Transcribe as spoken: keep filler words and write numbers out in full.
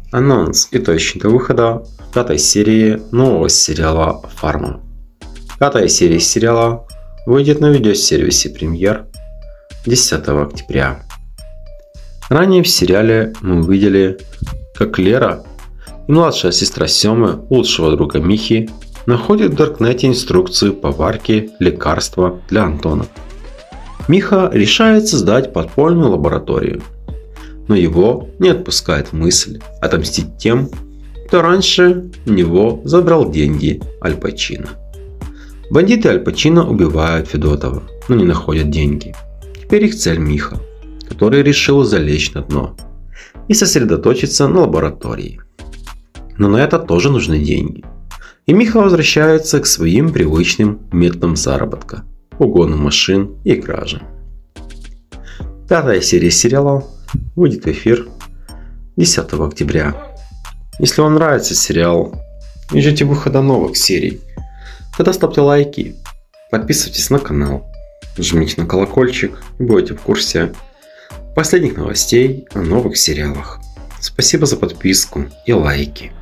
Анонс и точный до выхода пятой серии нового сериала «Фарма». Пятая серия сериала выйдет на видеосервисе Премьер десятого октября. Ранее в сериале мы увидели, как Лера и младшая сестра Семы, лучшего друга Михи, находят в Даркнете инструкцию по варке лекарства для Антона. Миха решает создать подпольную лабораторию, но его не отпускает мысль отомстить тем, кто раньше у него забрал деньги Аль Пачино. Бандиты Аль Пачино убивают Федотова, но не находят деньги. Теперь их цель Миха, который решил залечь на дно и сосредоточиться на лаборатории. Но на это тоже нужны деньги. И Миха возвращается к своим привычным методам заработка – угону машин и кражи. Пятая серия сериала выйдет в эфир десятого октября. Если вам нравится сериал и ждете выхода новых серий, тогда ставьте лайки, подписывайтесь на канал, жмите на колокольчик и будете в курсе последних новостей о новых сериалах. Спасибо за подписку и лайки.